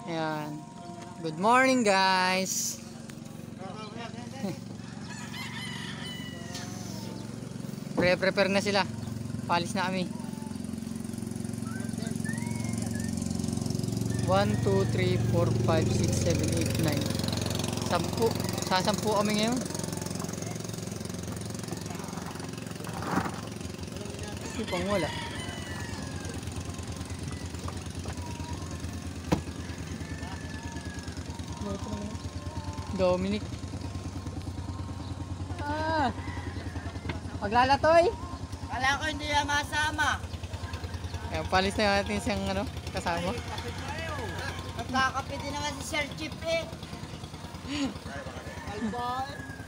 Ayan. Good morning, guys. Prepare na sila. Palis na kami. 1, 2, 3, 4, 5, 6, 7, 8, 9. 10. Sasampu kami ngayon. Hindi pang wala. Dominic. Maglalatoy. Kala ko hindi na masama. Kaya palis na natin siyang kasama. Nagkakape din naman si Sir Chip eh. Albay.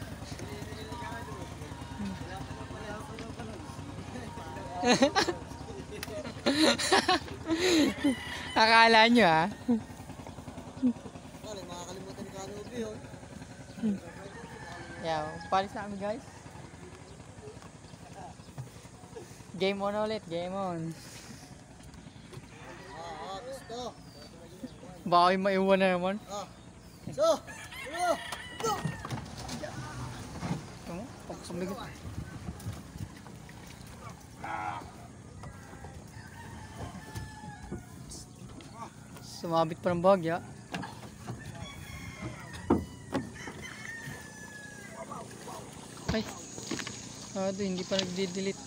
Akala nyo Makakalimutan ni Kanubi yun. Yeah, palis na kami, guys. Game on ulit, game on. Gusto. Baka yung maiwan na naman. So, go! Ito mo, pagkasambigat. Sumabit pa ng bagya. Ay, hindi pa nagdi-delete.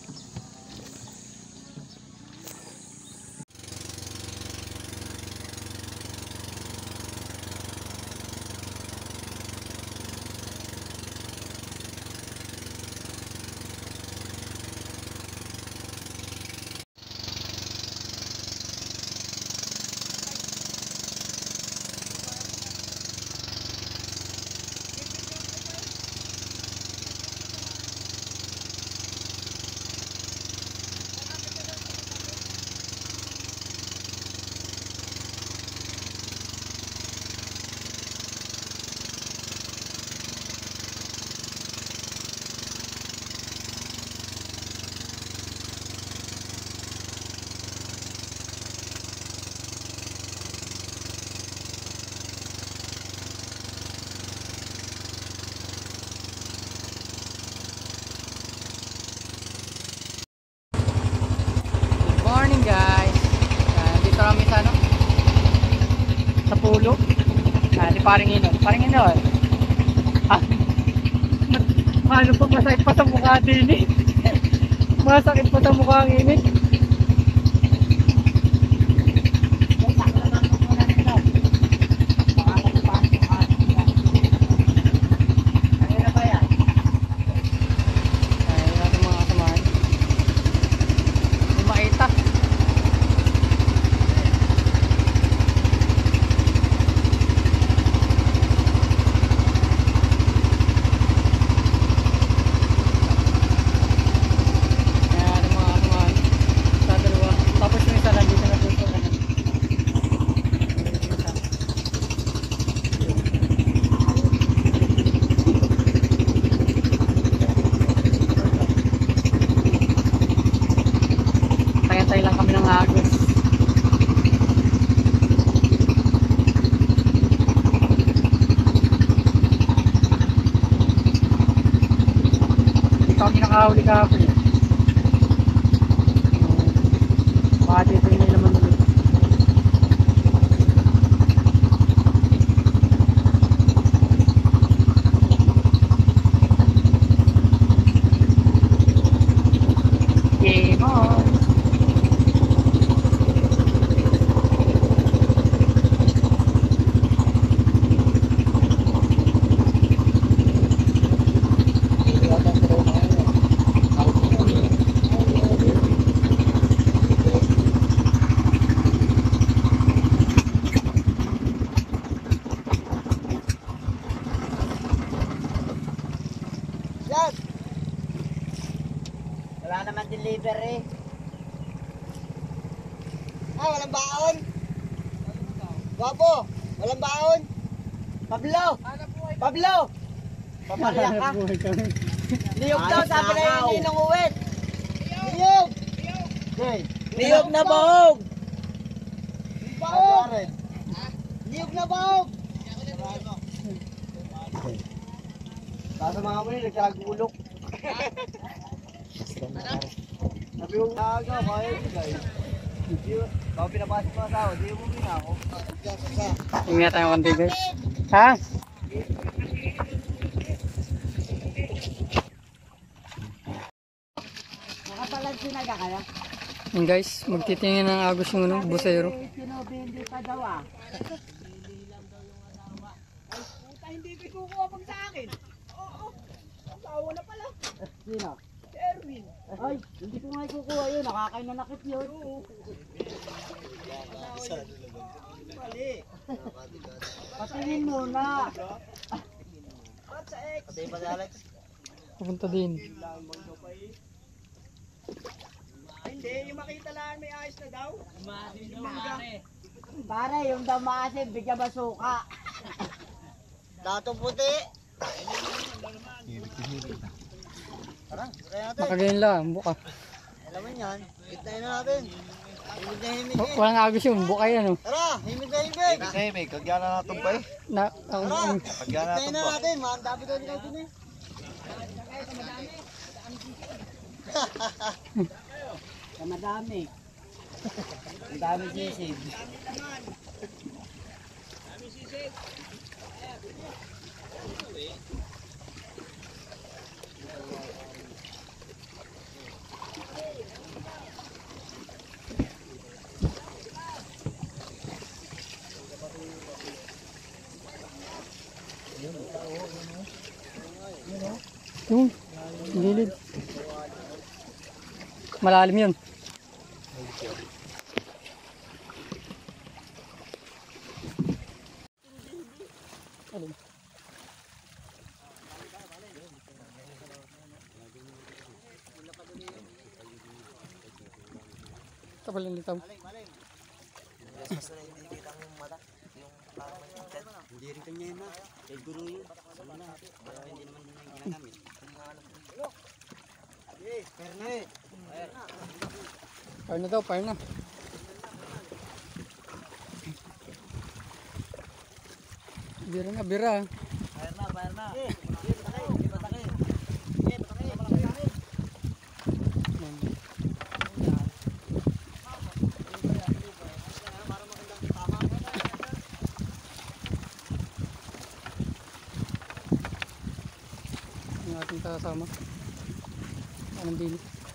Morning, guys. Dito kami sa sa pulo. Di paring inon. Paano pa masakit pa sa mukha din eh. Masakit pa sa mukha ang init. Tayang-tay lang kami ng agos. Hindi kami nakahuli kahapon eh. Baka dito yun naman ulit. Game on! Yes! Wala naman delivery. Walang baon. Wapo, walang baon. Pablo! Pablo! Papariyak ka. Niyog daw, sabi na yung ninong uwit. Niyog! Niyog na bahog! Bahog! Niyog na baog! Nasa mga muli, nagkagulok. Sabi yung aga, kaya yun guys. Baka pinapasok mga tao, di mo na ako. Ingat tayo konti guys. Ha? Nakapalag sinaga kaya? Yun guys, magtitingin ng agos yung ano, busero. Sinubindi pa daw ah. Hindi kukuha pag sa akin. Oo. Asawa na pala. Sino? Si Erwin. Ay, hindi ko nga ikukuha yun. Nakakainanakit yun. Mali. Patingin muna. Sa ex. Patingin pa si Alex. Pupunta din. Hindi, yung makita lang may ayos na daw. Pare, yung daw maasim, bigyan basuka. Dato puti. Tara, try natin. Makagayin lang, buka. Alam mo yan, hitayin na natin. Himig na himig eh. Walang agos yung buka yan. Tara, himig na himig. Himig na himig, kagyan na natin pa eh. Tara, Kagyan na hitayin natin na pa. natin. Mga dapat doon ikaw din eh. Madami. Ang dami sisig. Yung gilid. Malalim yun. Alin? Kapal yung litaw. Hindi rin kanya yun na. Kay guru yun. Sama na. Pero hindi naman din yung ginagamit. Perne. Fire na daw, fire na. Bira na, bira. Fire na, fire na. Yung ating kasama. Anong dili?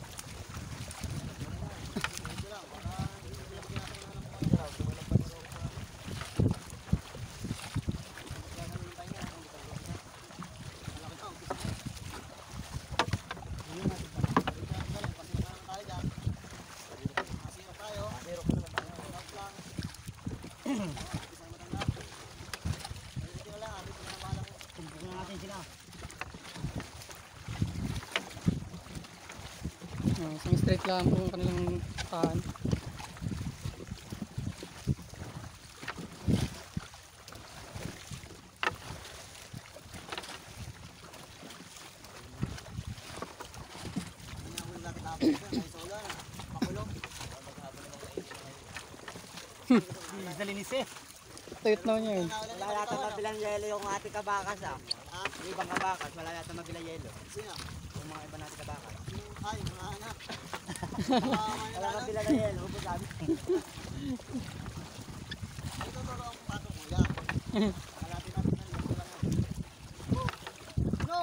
Isang straight lang po ang kanilang taan. Sa linis eh. Tuyot na niya yun. Wala yata mabilang yelo yung ating kabakas ah. Yung ibang kabakas, wala yata mabilang yelo. Sino? Yung mga iba natin kabakas. Ay, mga anak. Wala mabilang yelo, upo sabi. Ito ba ang patong kuya? Kalapin natin ng yelo lang. No!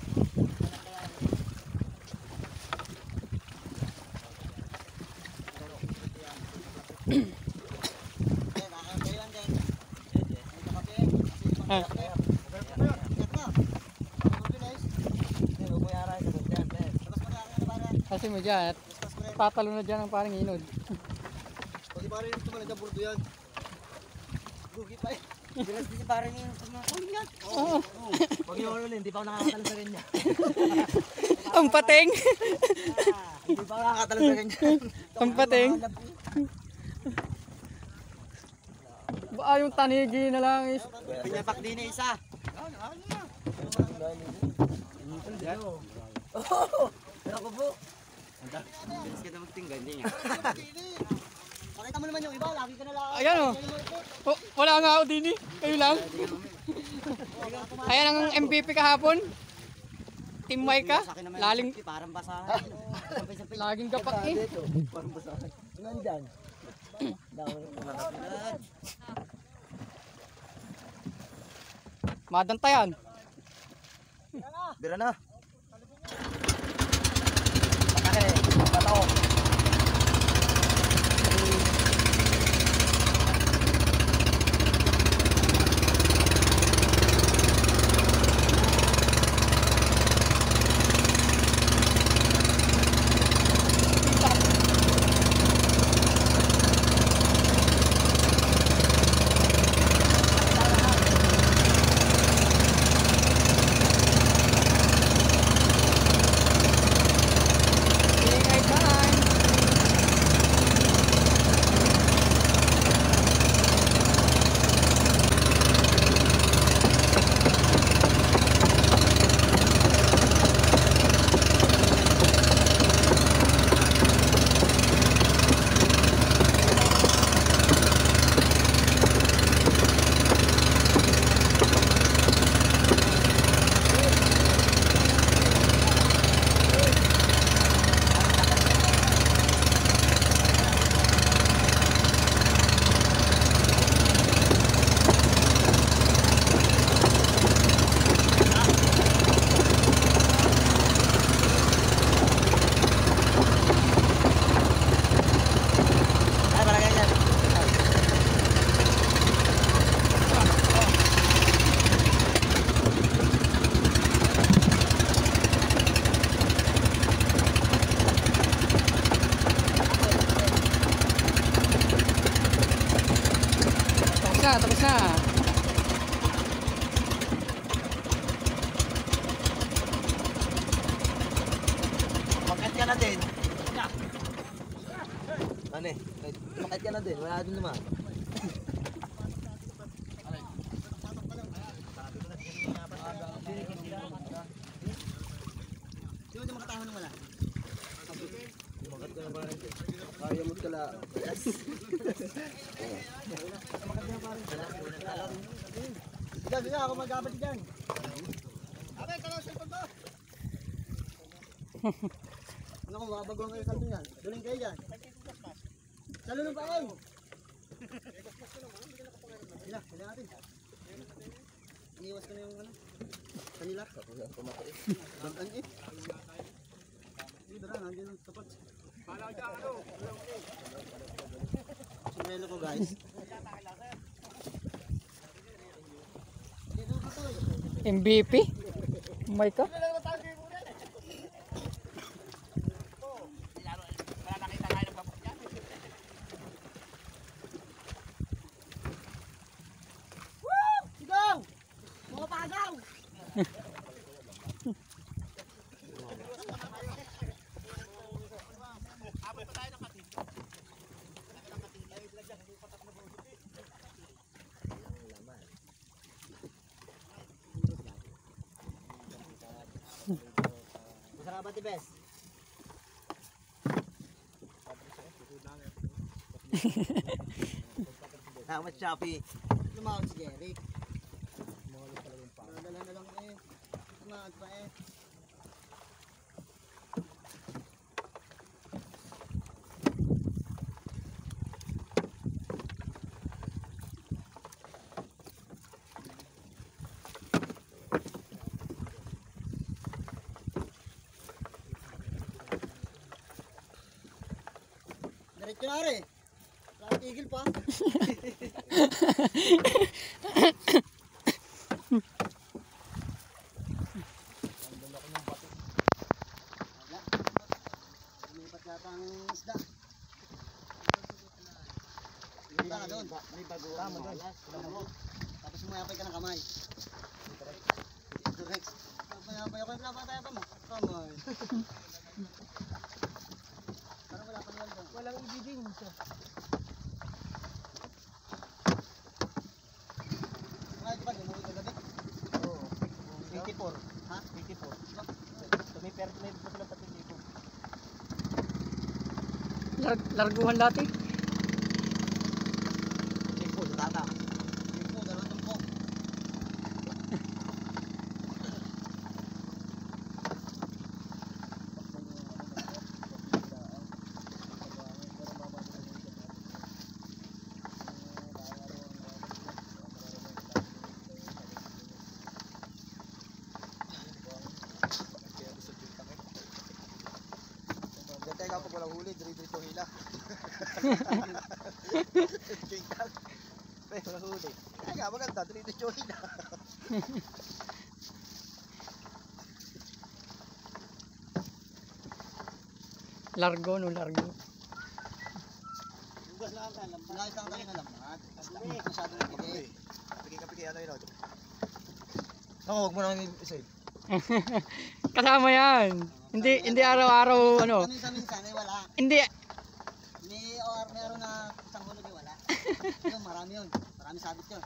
Kasi mo dyan, at tatalo na dyan ang parang inod. Pag parang ito man nagkaburdo yan. Gugi pa eh. Bilas din si parang yung pagmakakuling yan. Oo. Pag yung ulo, hindi pa ako nakakatalo sa kanya. Ang pateng! Hindi pa ako nakakatalo sa kanya. Ang pateng! Baka yung tanigi na lang is... Pinapak din na isa. Pero ako po. Bilis ka na magtinggan din yan. Pakita mo naman yung iba, lagi ka na lang. Ayan o! Oh, wala nga ako din eh. Kayo lang. Ayan ang MVP kahapon. Team Maika. Laling, Parang basahan. laging kapak eh. Parang basahan. Nandyan. Madantayan. Bira na. Patake. Pataw. Ingay dyan. Ay, barangay dyan. Tapos na, tapos na. Makat ka na din. Ano eh? Makat ka na din. Wala din naman. Di mo makatahon ng wala. Makat ka na ba rin? Kaya mo kala. Yes. Sige, ako mag-abad dyan. Abe, kala sa pagbo. Ano kung makabago kayo sa yan? Duling kayo dyan. Sa lulong pa kayo. Sila natin. Iniwas ko na yung ano. Kanila. Bantan eh. Hindi ba nandiyan ang tapat. Sumelo ko guys. MVP. Maika. Sigaw! Mga pagaw! Masarap ba, Tibes? Tama Shopee. Lumawag si Jerry. Dala na lang eh. Lumawag pa eh. Diretso na rin. Wala tigil pa. Lumipat yata ang isda. Isda ka doon. May bagura mo doon. Tapos sumuyapay ka ng kamay. Ito Rex. Sumuyapay ako yung tayo pa mo. Kamay. Parang wala pang wala. Walang ibiging. Ay, di ba? Lumuwi ka gabi? Oo. 84. Ha? 84. May pa sila pati dito. Larguhan dati. 84 sa tata. huli, dito hila. Tingkal. Pero huli. Kaya nga, maganda, dito hila. Largo no, largo. Bugas lang ka, lambat. Lagi lang tayo na lambat. Hindi, masyado na pigay. Pigay ano yun. Ako, huwag mo nang i-save. Kasama yan. Hindi araw-araw ano. Minsan ay wala. Hindi. Meron na isang hulog ay wala. Yun, marami yun. Marami sabit yun.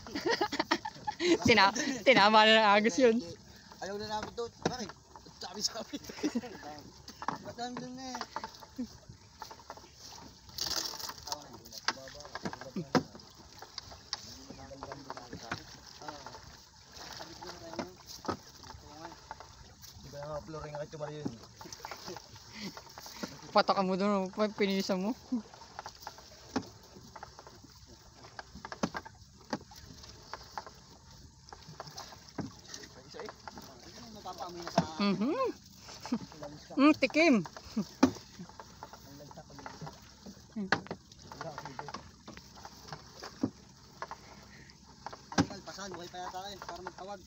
Tinama na ng agos yun. Ayaw na namin doon. Bakit? Sabi-sabi. Ba't nandun na eh? Di ba yung flooring nga ito yun? Patak mo doon, pinisa mo. Isa eh. Napapaamoy na sa... Tikim. Ang kalpasan, buhay pa yata eh, para magtawag.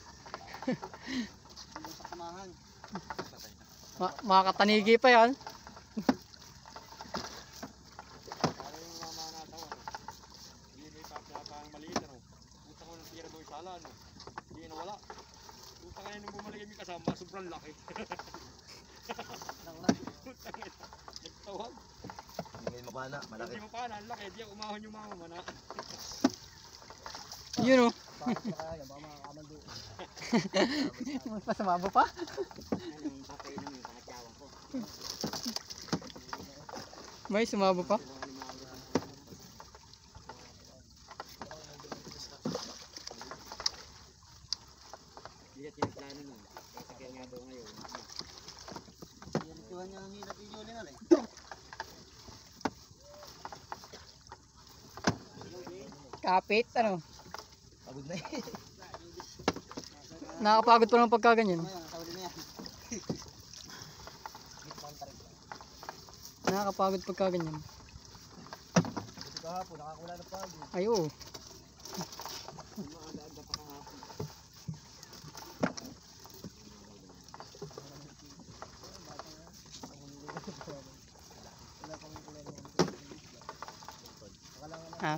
Hindi sa kamahan. Makakatanigi pa yan. Parang yung mga natawa. Hindi may parang maliit ano. Puta ko ng tira doon sa ala ano. Hindi na wala. Puta nga nung bumalik yung kasama, sobrang laki. Nagtawag. Hindi mapana, malaki. Hindi mapana, ang laki. Di ako umahon yung mga mana. Yun o. Baka makakakamando. Pasumabo pa. Anong papay naman yung pangatyawan ko? May sumabo pa. Hindi at yung plano nun. Kasi kaya nga daw ngayon. Yan ituhan niya ang hirap yung yun na rin. Kapit, ano. Pagod na eh. Nakakapagod pa naman pagka ganyan. Ngayon, sa uli na yan. Nakakapagod pagka ganyan. Kasi kahapon, nakakula na pagod. Ay, oo. Maaga-aga pa kahapon. Ah.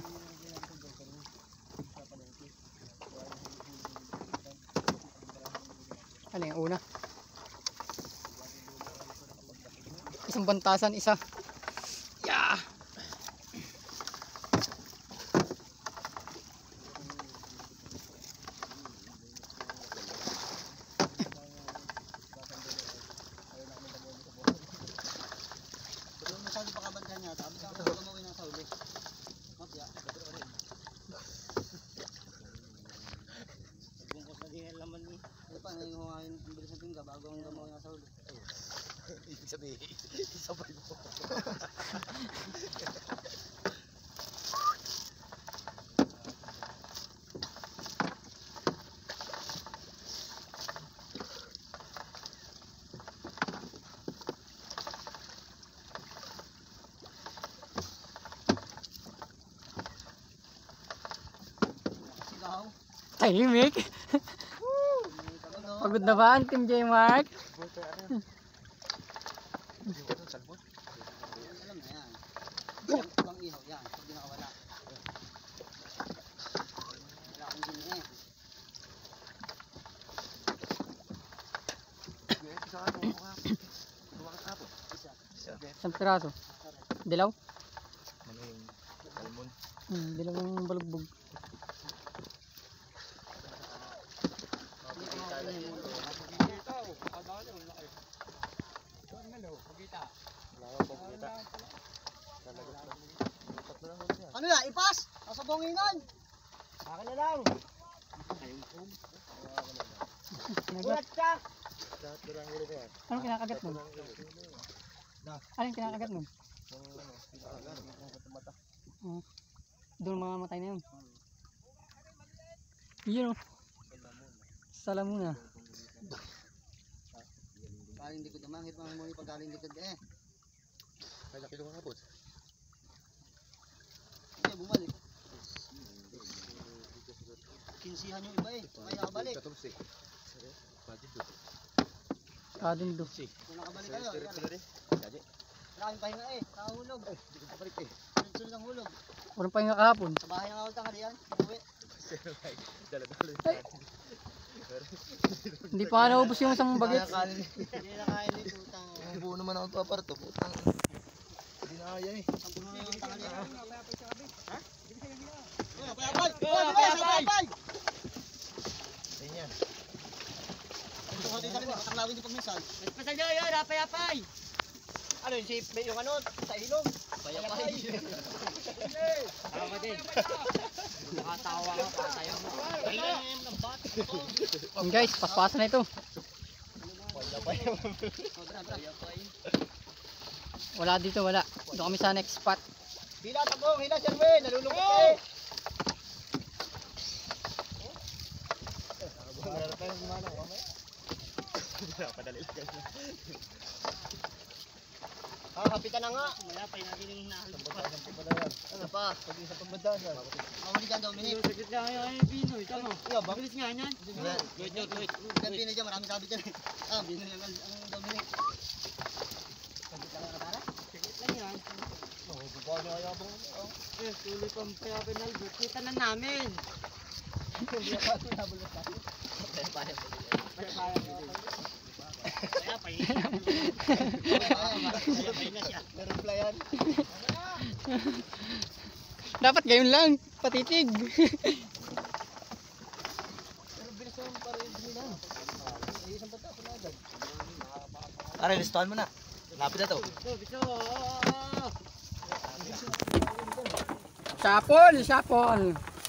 Ano yung una? Isang bantasan, isa. Yeah! Pero masabi pa kabagyan niya, sabi ka ako gumawin ng sauli. Mapya. Bungkos na din ang laman ni. Ano pa, nangihungahin ang bilis ng tingga bago ang gumawin ng sauli. Ibig sabihin, isabay mo. Sigaw. Tahimik. Pagod na ba ang Team J Mark? Alam na yan. Ibang ihaw yan. Hindi nakawala. Wala akong din na eh. Isang piraso. Dilaw? Ano yung salmon? Dilaw ng balugbog. Ano yan? Ipas! Nasa bongingan! Akin na lang! Bulat siya! Anong kinakagat mo? Anong kinakagat mo? Doon mga matay na yun. Yun o. Salamuna. Kaling likod naman, hit mga muli pag kaling likod eh. Kaya kilo nga po. Hindi, bumalik. Kinsihan yung iba eh. Kaya nakabalik. 14. Budget do. Kadin do. Kung nakabalik kayo, yan. Jadi. Maraming pahinga eh. Nakahulog. Hindi ko balik eh. Sunod ang hulog. Walang pahinga kahapon. Sa bahay ng awal tanghali yan. Uwi. Dala-dala. Hindi pa nga naubos yung isang bagets. Hindi na kain ni putang. Ang buo naman ako paparto. Putang. Hindi na kaya eh. Ang puno na yung tanghali. Ha? Payapay! Payapay! Ayun yan. Ito ko dito rin. Pataklawin din pag minsan. Pasal nyo yun, payapay! Ano yung ano? Sa ilong. Payapay! Tawa ka din. Nakatawa ka, patayo mo. Ayun ng bat. Yun guys, paspasan na ito. Wala dito, wala. Doon kami sa next spot. Hila takong, hila Sherwin. Nalulungkot eh. Padali lang. Kapitan na nga. Wala pa natin yung hinahalap. Ano pa? Pag isa pagbadaan. Mahuli dyan, Dominic. Saglit lang kayo, ay Pinoy, tama. Bilis nga yan. Wait. Dyan Pinoy dyan, maraming sabi dyan. Pinoy ang Dominic. Saglit lang nga para? Saglit lang yan. Tuloy pang payapay na albert. Kita na namin. Payapay. Payapay na siya. Nareplyan. Dapat gayon lang, patitig. Pero bilis naman para yung bilang. Isang bata, punagad. Pare, listahan mo na. Lapit na to. Biso. Sapol.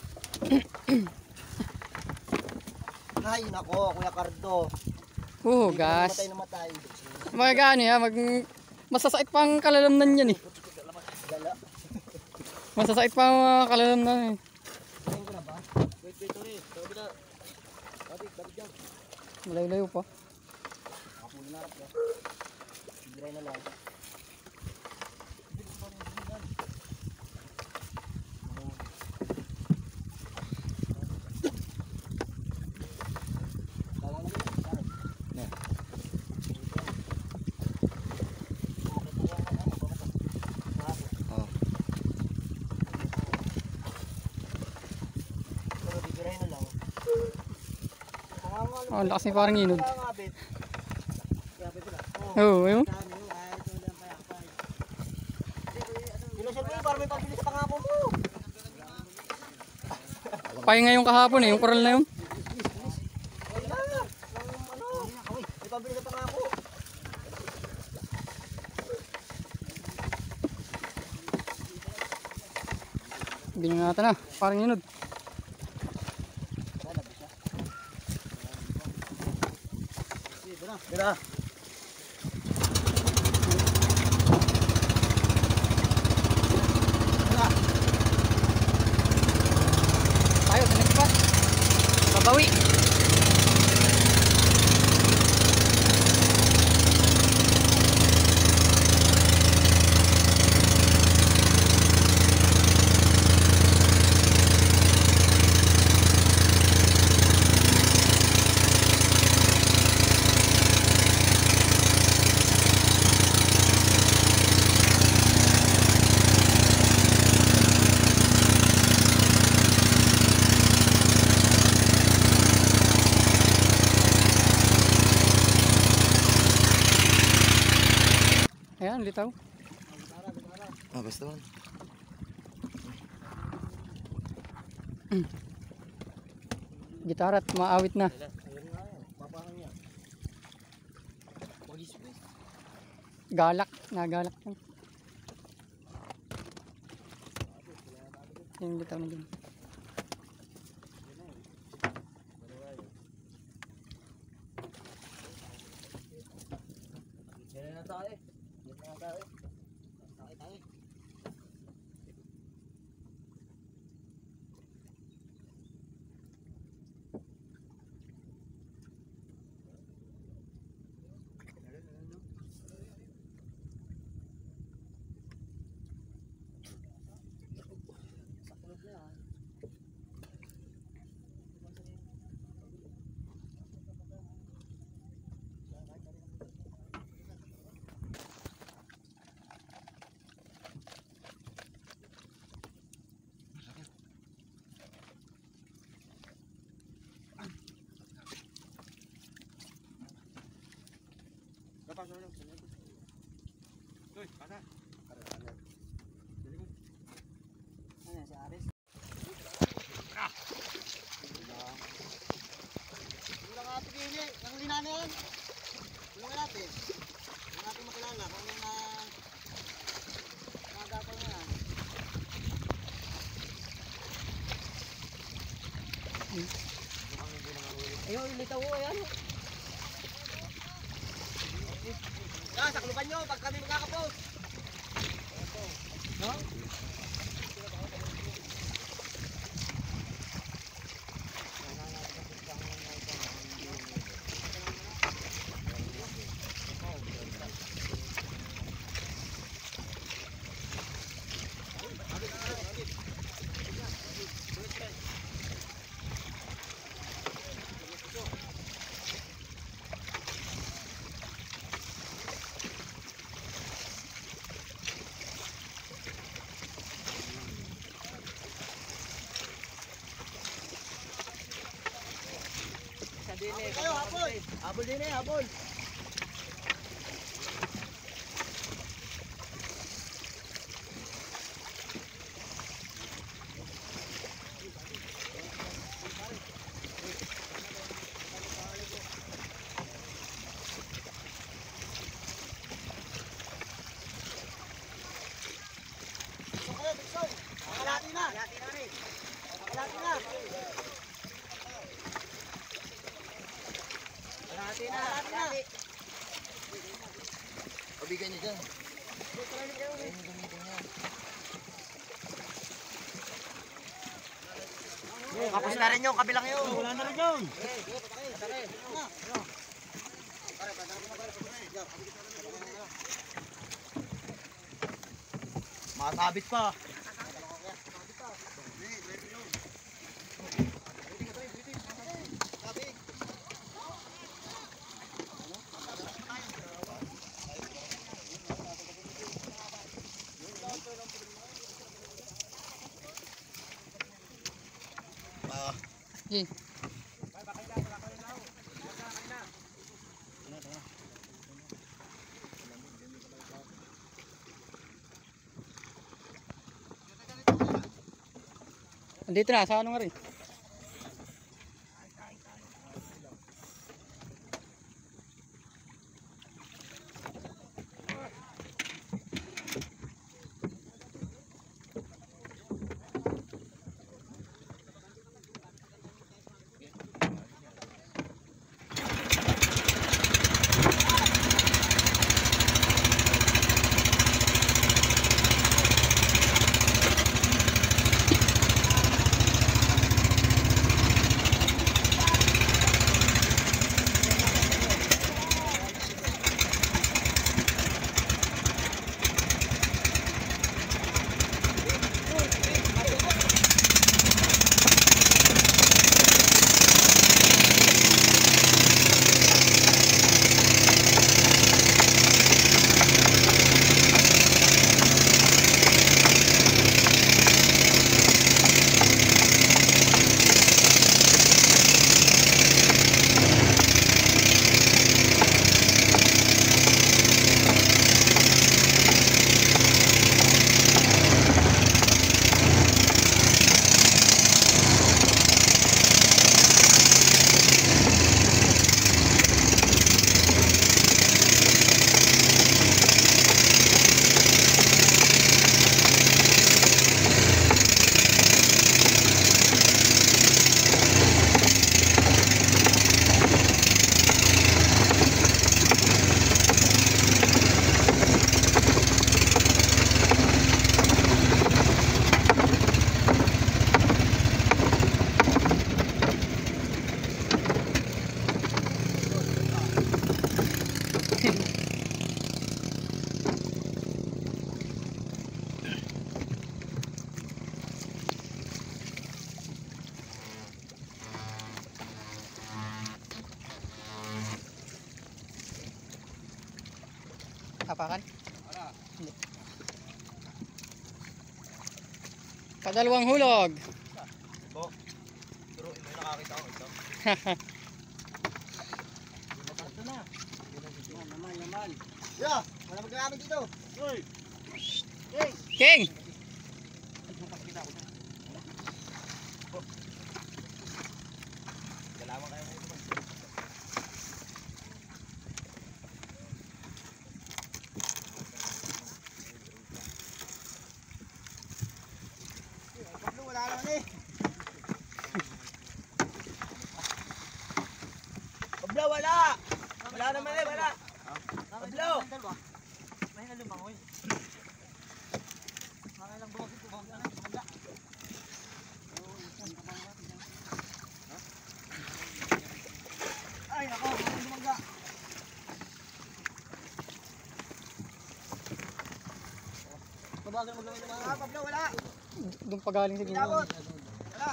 Ay, nako, Kuya Cardo. Gas. Namatay. Magano ya, masasait pang kalalamnan yan eh. Dala. Masasait pang kalalamnan eh. Tingin ko na ba? Wait, ulit. Sabi na. Dapat dyan. Malayo-layo pa. Kapunin na harap ya. Sigray na lang. Oh, ang lakas ni parang inod. Oo, ayun. Para may pagbilis sa pangako mo. Pahinga yung kahapon eh, yung koral na yun. Wala. Ano? May pagbilis sa pangako. Binungatan na, parang inod. Tira. Tayo sa next spot. Babawi. Ayan, litaw. Basta man. Gitara at maawit na. Galak, nagalak lang. Yung litaw na dyan. Yan na tayo. Tayo. pasok na. Uy, pasa. Ano si Aris? Ulang ate kini, ang linano yan. Ulangin natin. Hindi natin makilala kung ano na nagagawa mo yan. Ayun, litaw ko, ayan. Yan, sakluban nyo pag kami magkakapos. No? Kayo, habol! Habol din eh, habol! Kalati na! Kalati na rin! Kalati na! Kalati na! Kalati! Pabigyan niyo dyan. Ayun yung gamitin niya. Kapos na rin yung kabilang yun! Wala na rin yun! Makakabit pa! Okay. Andito na, sa ano nga rin? Hapakan? Hindi. Kadalawang hulog. Pero may nakakita ako ito. Ito na. Naman. Yeah, wala magagamit dito. Uy! King! Dalawa kayo ngayon. Pablo, wala naman eh. Pablo, wala! Wala naman eh, wala! Pablo! May nalumangoy. Mga ilang buwag ito, mga maganda. Ay, ako, mga lumangga. Mabagal maglawin ng mga Pablo, wala! Doon pa galing siguro. Pinabot! Wala!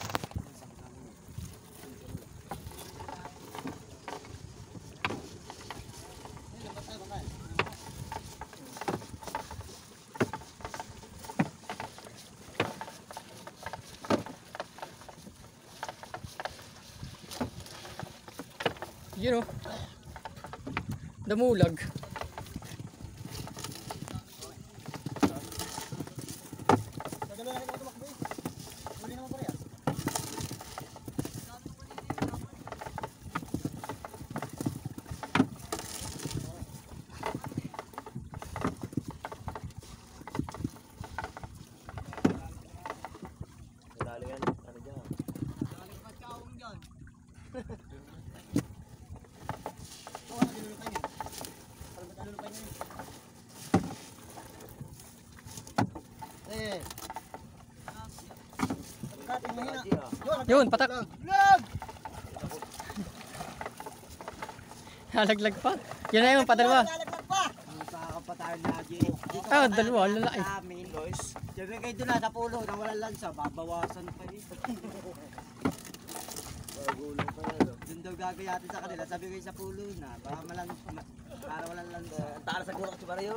Yun o. Damulag. Tagalo na rin ako tumakbo eh. Huli naman pare ah. Dali yan, ano dyan? Oo, nalulupay niya. Parang ba't nalulupay niya yun? Eh. Pagkating mahina. Yun, patak. Lag! Halaglag pa. Yun na yun, padalwa. Lalaglag pa! Ang kakapatayan lagi. Ah, dalawa, lalaki. Sa amin, guys. Siyempre kayo doon na sa pulo na walang lansa, babawasan pa rin. Gulong pa yan. Doon daw gagayatin sa kanila, sabi kayo sa pulo na, para walang lansa. Ang taas sa gulong si Mario.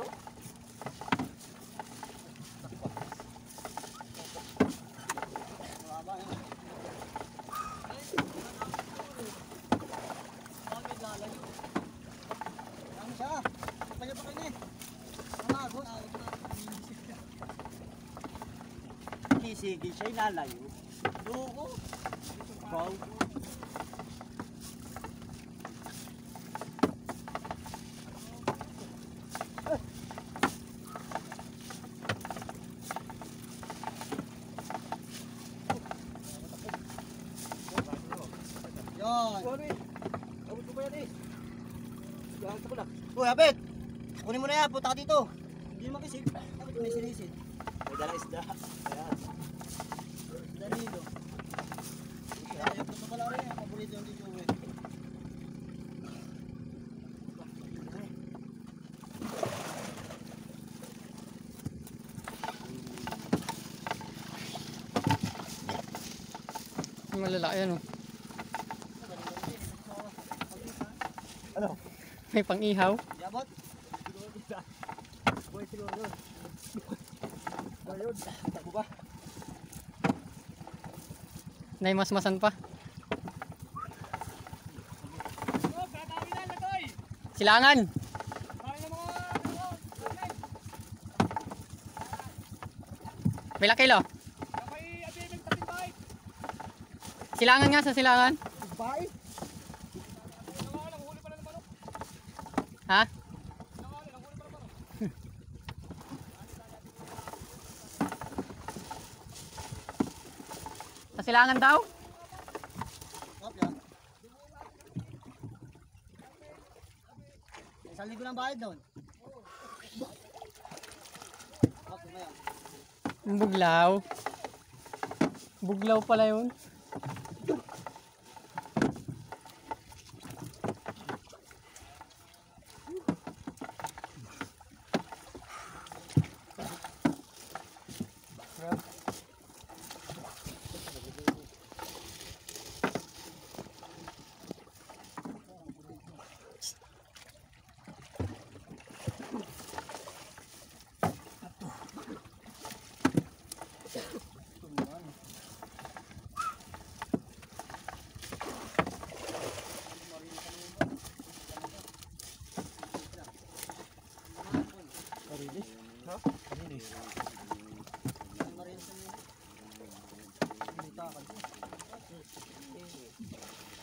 Ano siya? Kaya pa kayo eh. Ang ago. Kisigi siya, inalayo. Oo. Wow. Yan. Abot ko ba yan eh? Yan sa kulak. Uy, Abet! Kunin mo na yan, punta ka dito. Hindi makisig. Abet, may sinisid. May dalang isda. Ayan. Danilo. Ay, yung gusto pala rin yan. Paborito yung dito eh. Malalaki yan o. Ano? May pang-ihaw. Yabot? Boy, siguro yun. Ayun. Takbo ba? Naimasmasan pa. Silangan. May laki lo. Silangan nga sa silangan. Bye. Ha? Sa silangan daw? Stop yan. Isang libo ng bayad doon. Okay ba yan? Buglaw. Buglaw pala yun.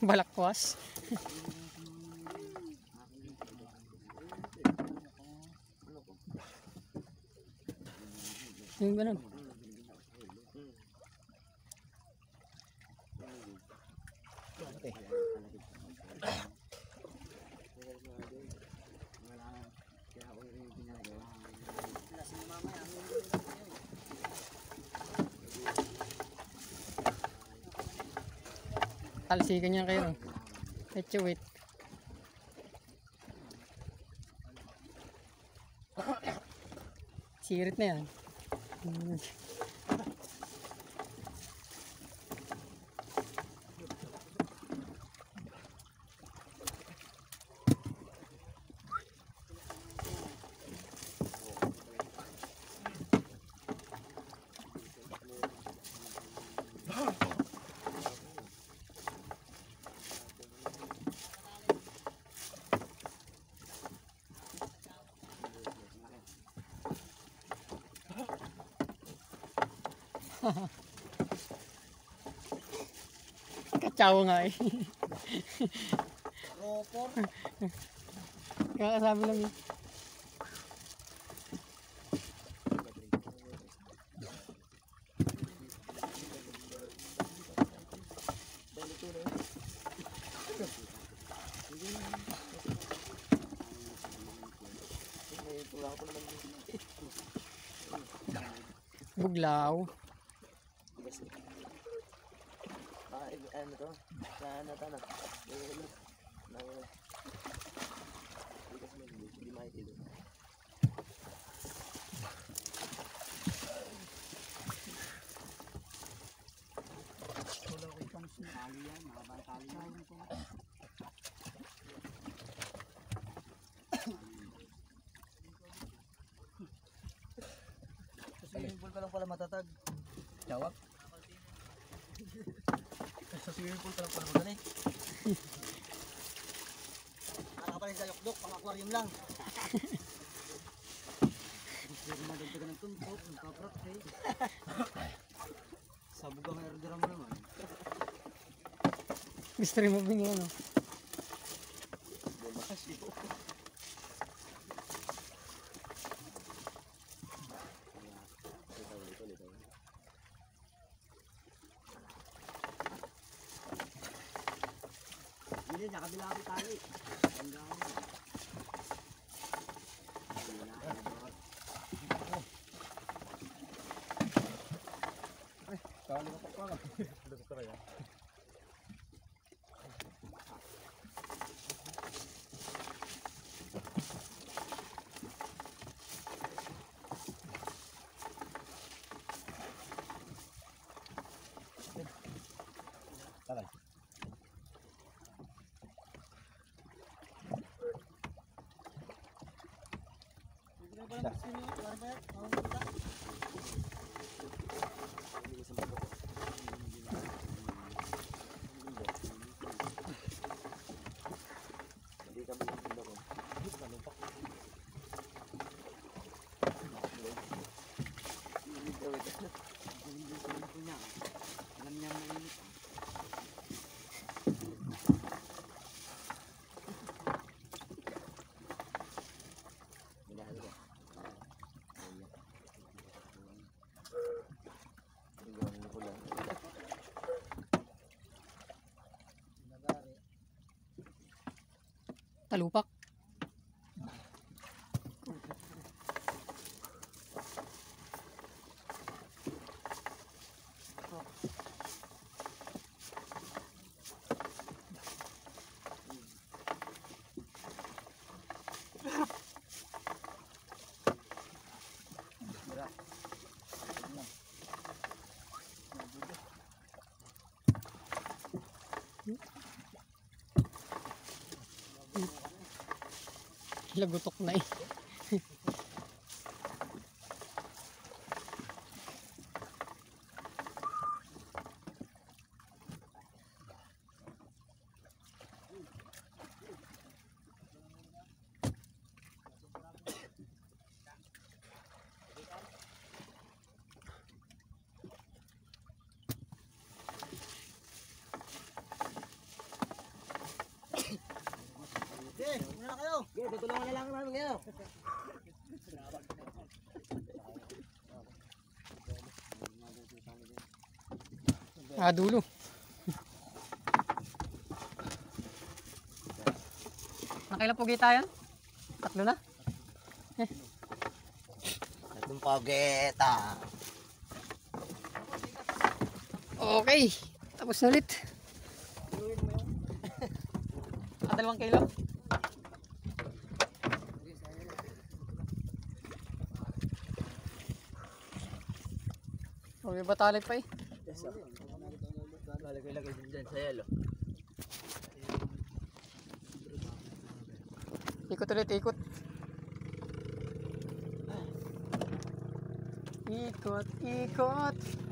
Balakwas. Yung ganun. Talsikan niya kayo. Let's wait. Sirit na yan. Kachaw nga eh. Ropor. Kakasabi lang yun. Buglaw. Ano to? Sana to na. Hindi makikita. Wala ko itong sinali yan. Makabang tali yan. Sa swimming pool ka lang pala matatag. Jawab. Sa swimming pool ka lang pala magaling. Para ka pa rin sa yokdok, pang aquarium lang. Gusto madagdagan ng tuntok, ng kaprak eh. Sabog ang aerodram naman. Gusto rin mo bingi ano. Bumasyo. Hindi, nakabila ako tali. Hanggang Tali ka pa ka. Dito talaga. Talay. hindi na pala mag-swimming. Wala ba yan? Makakita. Hindi kami ng mundo ko. Hindi ko niya. Alam niya mainit. Minahal ko. Hanggang ko lang. Nagari. Talupak. Lagutok na eh. Tutulungan na lang namin ngayon. Dulo. Nakailang pugi tayo? 3 na? Itong pageta. Okay. Tapos na ulit. 2 kilo. May batali pa eh. Lagay din dyan sa yelo. Ikot ulit, ikot. Ikot, ikot.